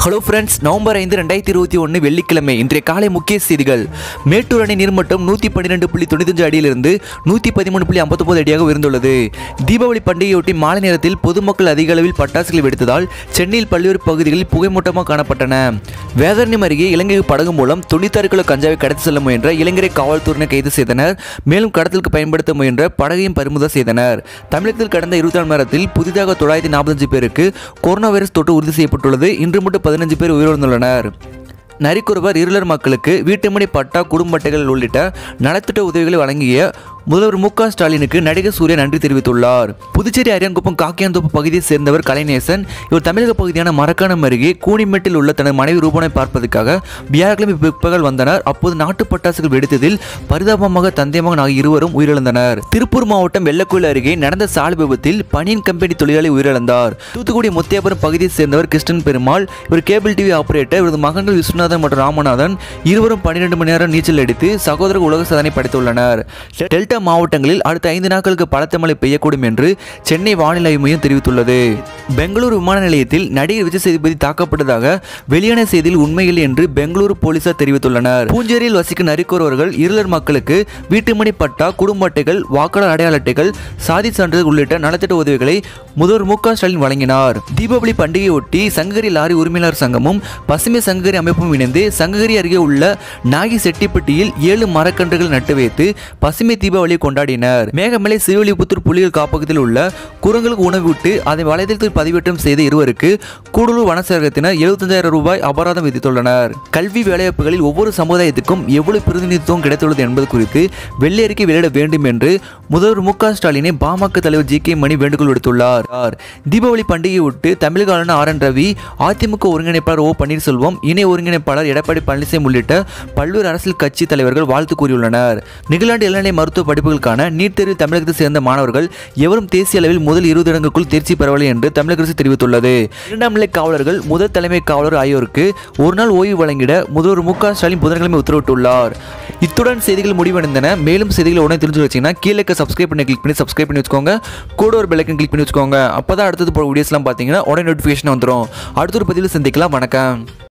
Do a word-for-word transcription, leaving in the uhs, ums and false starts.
Hello friends, November ஐந்து ரெண்டாயிரத்தி இருபத்தி ஒன்று வெள்ளிக்கிழமை இன்றைய காலை முக்கிய செய்திகள். மேட்டூர் அணை நீர்மட்டம் நூற்றி பன்னிரெண்டு புள்ளி தொண்ணூத்தஞ்சு அடியிலிருந்து நூற்றி பதிமூணு புள்ளி ஐம்பத்தொன்பது அடியாக உயர்ந்துள்ளது. தீபாவளி பண்டிகையொட்டி மாலை நேரத்தில் பொதுமக்கள் அதிக அளவில் பட்டாசுகள் வெடித்ததால் சென்னையில் பல்வேறு பகுதிகளில் புகைமூட்டமாக காணப்பட்டன. வேதாரண்யம் அருகே இலங்கைக்கு படகு மூலம் தொண்ணூத்தாறு கிலோ கஞ்சாவை கடத்தி செல்ல முயன்ற இளைஞரை காவல்துறையினர் கைது செய்தனர். மேலும் கடத்தலுக்கு பயன்படுத்த முயன்ற படகையும் பறிமுதல் செய்தனர். தமிழகத்தில் கடந்த இருபத்தி நாலு மணி நேரத்தில் புதிதாக தொள்ளாயிரத்தி நாற்பத்தஞ்சு பேருக்கு கொரோனா வைரஸ் தொற்று உறுதி செய்யப்பட்டுள்ளது. இன்று மட்டும் பதினஞ்சு பேர் உயிரிழந்துள்ளனர். நரிக்குறவர் இருளர் மக்களுக்கு வீட்டுமனை பட்டா, குடும்ப அட்டைகள் உள்ளிட்ட நலத்திட்ட உதவிகளை வழங்கிய முதல்வர் மு க ஸ்டாலினுக்கு நடிகர் சூர்யா நன்றி தெரிவித்துள்ளார். புதுச்சேரி அரியாங்குப்பம் காக்கியாந்தோப்பு பகுதியை சேர்ந்தவர் கலைநேசன். இவர் தமிழக பகுதியான மரக்காணம் அருகே கூனிமேட்டில் உள்ள தனது மனைவி ரூபனை பார்ப்பதற்காக வியாழக்கிழமை பிற்பகல் வந்தனர். அப்போது நாட்டு பட்டாசுகள் வெடித்ததில் பரிதாபமாக தந்தை மகன் ஆகிய இருவரும் உயிரிழந்தனர். திருப்பூர் மாவட்டம் வெள்ளக்கோயில் அருகே நடந்த சாலை விபத்தில் பனியன் கம்பெனி தொழிலாளி உயிரிழந்தார். தூத்துக்குடி முத்தியாபுரம் பகுதியை சேர்ந்தவர் கிருஷ்ணன் பெருமாள். இவர் கேபிள் டிவி ஆபரேட்டர். இவரது மகன்கள் விஸ்வநாதன் மற்றும் ராமநாதன் இருவரும் பன்னிரண்டு மணி நேரம் நீச்சல் அடித்து சகோதரர் உலக சாதனை படைத்துள்ளனர். டெல்டா மாவட்டங்களில் அடுத்த ஐந்து நாட்களுக்கு பலத்த மழை பெய்யக்கூடும் என்று சென்னை வானிலை ஆய்வு மையம் தெரிவித்துள்ளது. பெங்களூரு விமான நிலையத்தில் நடிகர் விஜய் சேதுபதி தாக்கப்பட்டதாக வெளியான செய்தியில் உண்மையில்லை என்று பெங்களூரு போலீசார் தெரிவித்துள்ளனர். பூஞ்சேரியில் வசிக்கும் நரிக்குறவர்கள் இருளர் மக்களுக்கு வீட்டுமனை பட்டா, குடும்ப அட்டைகள், வாக்காளர் அடையாள அட்டைகள், சாதி சான்றிதழ் உள்ளிட்ட நலத்திட்ட உதவிகளை முதல்வர் மு க ஸ்டாலின் வழங்கினார். தீபாவளி பண்டிகையொட்டி சங்ககிரி லாரி உரிமையாளர் சங்கமும் பசுமை சங்ககிரி அமைப்பும் இணைந்து சங்ககிரி அருகே உள்ள நாகி செட்டிப்பட்டியில் ஏழு மரக்கன்றுகள் நட்டு வைத்து பசுமை தீபாவளி கொண்டாடினர். மேகமலை சிறுவில்லிபுத்தூர் புலிகள் காப்பகத்தில் உள்ள குரங்களுக்கு உணவிட்டு அதை வலைதளத்தில் பதிவேற்றம் செய்த இருவருக்கு கூடலூர் வனச்சரகத்தினர் எழுபத்தஞ்சாயிரம் ரூபாய் அபராதம் விதித்துள்ளனர். கல்வி வேலைவாய்ப்புகளில் ஒவ்வொரு சமுதாயத்துக்கும் எவ்வளவு பிரதிநிதித்துவம் கிடைத்துள்ளது என்பது குறித்து வெள்ளை அறிக்கை வெளியிட வேண்டும் என்று முதல்வர் மு க ஸ்டாலினை பாமக தலைவர் ஜி கே மணி வேண்டுகோள் விடுத்துள்ளார். தீபாவளி பண்டிகையை ஒட்டு தமிழக ஆளுநர் ஆர் என் ரவி, அதிமுக ஒருங்கிணைப்பாளர் ஓ பன்னீர்செல்வம், இணை ஒருங்கிணைப்பாளர் எடப்பாடி பழனிசாமி உள்ளிட்ட பல்வேறு அரசியல் கட்சி தலைவர்கள் வாழ்த்து கூறியுள்ளனர். நிகழாண்டு இளநிலை மருத்துவ படிப்புகளுக்கான நீட் தேர்வில் தமிழகத்தை சேர்ந்த மாணவர்கள் எவரும் தேசிய அளவில் முதல் இருபது இடங்களுக்குள் தேர்ச்சி பெறவில்லை என்று தமிழக அரசு தெரிவித்துள்ளது. இரண்டாம் நிலை காவலர்கள், முதல் தலைமை காவலர் ஆகியோருக்கு ஒரு நாள் ஓய்வு வழங்கிட முதல்வர் மு க ஸ்டாலின் புதன்கிழமை உத்தரவிட்டுள்ளார். இத்துடன் செய்திகள் முடிவடைந்தன. மேலும் செய்திகளை உடனே தெரிஞ்சு வச்சீங்கன்னா கீழே சப்ஸ்கிரைப் பண்ணி கிளிக் பண்ணி சப்ஸ்கிரைப் பண்ணி வச்சுக்கோங்க. கூட ஒரு பெல் ஐகான் கிளிக் பண்ணி வச்சுக்கோங்க. அப்பதான் அடுத்தது போற வீடியோஸ்லாம் பார்த்தீங்கன்னா உடனே நோட்டிஃபிகேஷன் வந்துடும். அடுத்த ஒரு பதிவில் சந்திக்கலாம். வணக்கம்.